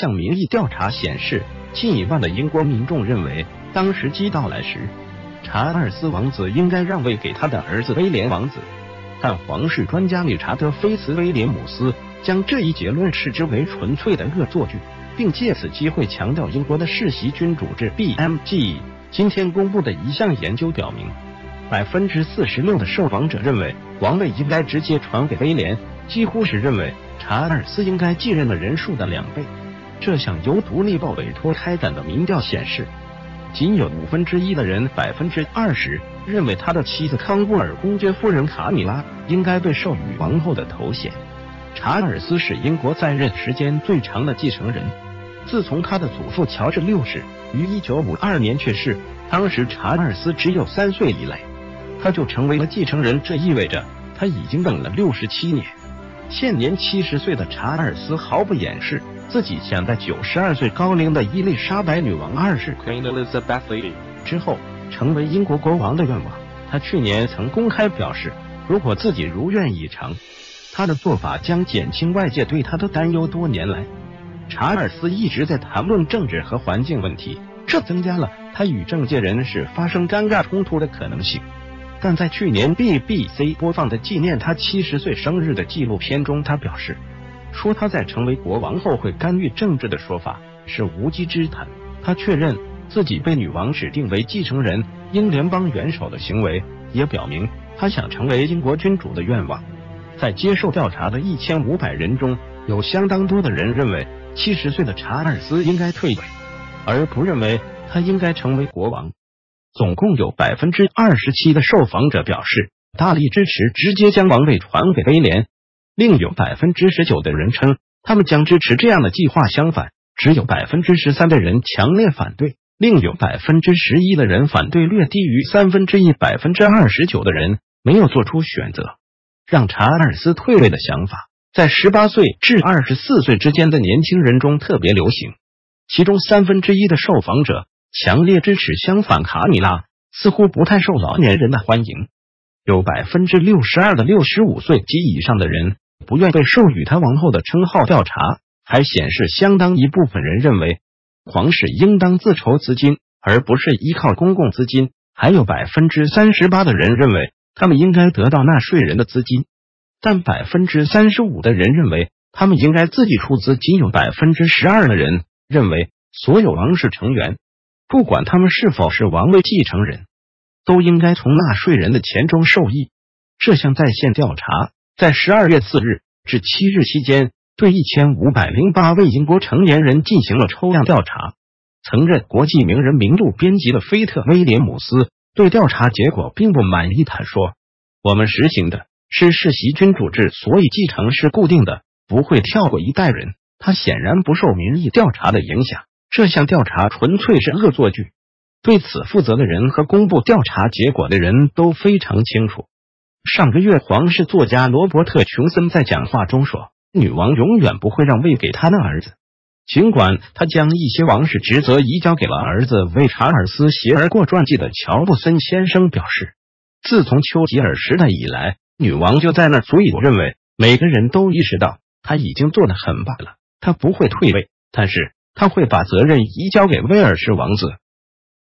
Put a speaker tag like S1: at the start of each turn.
S1: 项民意调查显示，近一半的英国民众认为，当时机到来时，查尔斯王子应该让位给他的儿子威廉王子。但皇室专家理查德·菲茨威廉姆斯将这一结论视之为纯粹的恶作剧，并借此机会强调英国的世袭君主制 BMG。今天公布的一项研究表明，46%的受访者认为王位应该直接传给威廉，几乎是认为查尔斯应该继任的人数的2倍。这项由独立报委托开展的民调显示，仅有1/5的人20%认为他的妻子康布尔公爵夫人卡米拉应该被授予王后的头衔。查尔斯是英国在任时间最长的继承人，自从他的祖父乔治6世于1952年去世，当时查尔斯只有3岁以来，他就成为了继承人，这意味着他已经等了67年。现年70岁的查尔斯毫不掩饰自己想在92岁高龄的伊丽莎白女王2世 Queen Elizabeth 之后成为英国国王的愿望。他去年曾公开表示，如果自己如愿以偿，他的做法将减轻外界对他的担忧。多年来，查尔斯一直在谈论政治和环境问题，这增加了他与政界人士发生尴尬冲突的可能性。但在去年 BBC 播放的纪念他70岁生日的纪录片中，他表示说他在成为国王后会干预政治的说法是无稽之谈。他确认自己被女王指定为继承人英联邦元首的行为，也表明他想成为英国君主的愿望。在接受调查的1500人中，有相当多的人认为70岁的查尔斯应该退位，而不认为他应该成为国王。总共有27%的受访者表示大力支持直接将王位传给威廉，另有19%的人称他们将支持这样的计划，相反，只有13%的人强烈反对，另有11%的人反对，略低于1/3。29%的人没有做出选择。让查尔斯退位的想法在18岁至24岁之间的年轻人中特别流行，其中1/3的受访者强烈支持，相反卡米拉似乎不太受老年人的欢迎。有62%的65岁及以上的人不愿被授予他王后的称号。调查还显示，相当一部分人认为皇室应当自筹资金，而不是依靠公共资金。还有38%的人认为他们应该得到纳税人的资金，但35%的人认为他们应该自己出资。仅有12%的人认为所有王室成员，不管他们是否是王位继承人，都应该从纳税人的钱中受益。这项在线调查在12月4日至7日期间，对1508位英国成年人进行了抽样调查。曾任国际名人名录编辑的菲特威廉姆斯对调查结果并不满意，他说：“我们实行的是世袭君主制，所以继承是固定的，不会跳过一代人。”他显然不受民意调查的影响，这项调查纯粹是恶作剧。对此负责的人和公布调查结果的人都非常清楚。上个月，皇室作家罗伯特·琼森在讲话中说，女王永远不会让位给他的儿子，尽管他将一些王室职责移交给了儿子。为查尔斯写而过传记的乔布森先生表示，自从丘吉尔时代以来，女王就在那儿，所以我认为每个人都意识到他已经做得很棒了。他不会退位，但是他会把责任移交给威尔士王子。